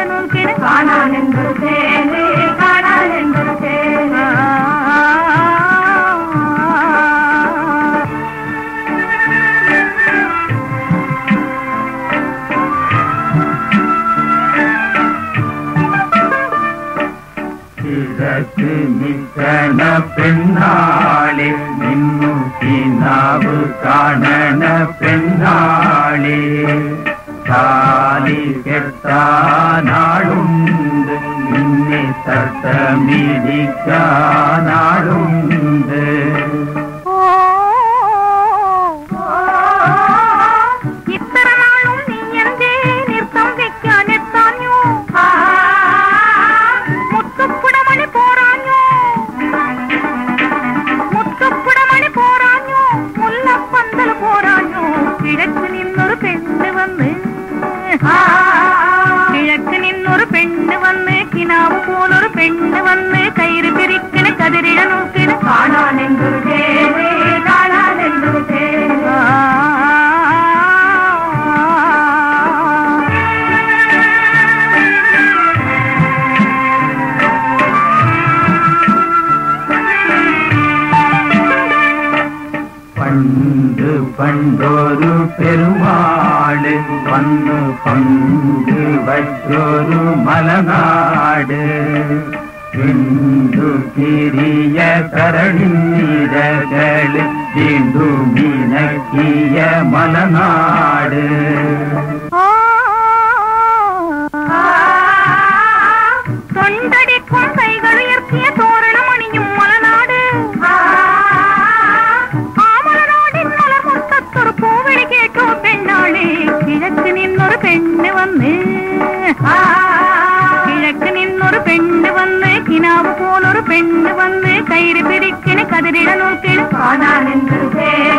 നോക്കിന് കാണാനെന്തൊരു ചേല് കാണാനെന്തൊരു ചേല് കിഴക്ക് നിൽക്കണ പെണ്ണാളെ നിന്നു കിനാവ് കാണണ പെണ്ണാളെ താലി കെട്ടാനാളുണ്ട് നിന്നെ തട്ടമിടിക്കാനാളുണ്ട് കിഴക്ക് നിന്നൊരു പെണ്ണ് വന്ന് കിനാവ് പോലൊരു പെണ്ണ് വന്ന് കയറി പിരിക്കണ കതിരിഴ നോക്കിന് കാണാനെന്തൊരു ചേല് കാണാനെന്തൊരു ചേല് പണ്ട് പണ്ടൊരു പെരുമാട് വന്നു പങ്ക് വച്ചൊരു മലനാട് വീണ്ടു തിരിയ കരണിരകള് വീണ്ടു മിനക്കിയ മലനാട് തൊണ്ടടിക്കും കൈകൾ ഉയർത്തിയ തോരണമണിയും മലനാട് കിഴക്ക് നിന്നൊരു പെണ്ണ് വന്ന് കിഴക്ക് നിന്നൊരു പെണ്ണ് വന്ന് കിനാവ് പോലൊരു പെണ്ണ് വന്ന് കയറി പിടിക്കണ് കതിരിഴ നോക്കിന് കാണാനെന്തൊരു